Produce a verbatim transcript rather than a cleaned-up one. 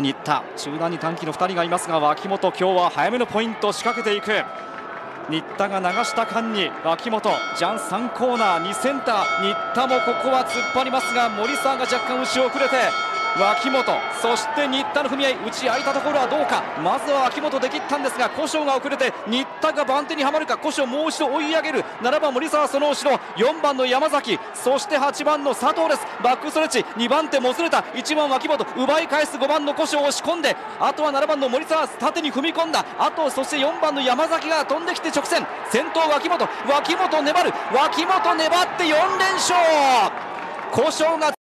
新田、中段に短期のふたりがいますが、脇本今日は早めのポイントを仕掛けていく。新田が流した間に脇本ジャンさんコーナーにセンター、新田もここは突っ張りますが、森沢が若干後ろ遅れて脇本、そして新田の踏み合い、内空いたところはどうか。まずは脇本で切ったんですが、古性が遅れて新田が番手にはまるか。古性もう一度追い上げる。ななばん森沢、その後ろよんばんの山崎、そしてはちばんの佐藤です。バックストレッチ、にばん手もつれた、いちばん脇本奪い返す、ごばんの古性を押し込んで、あとはななばんの森沢縦に踏み込んだ。あとそしてよんばんの山崎が飛んできて直線、先頭脇本、脇本粘る、脇本粘ってよんれんしょう。古性が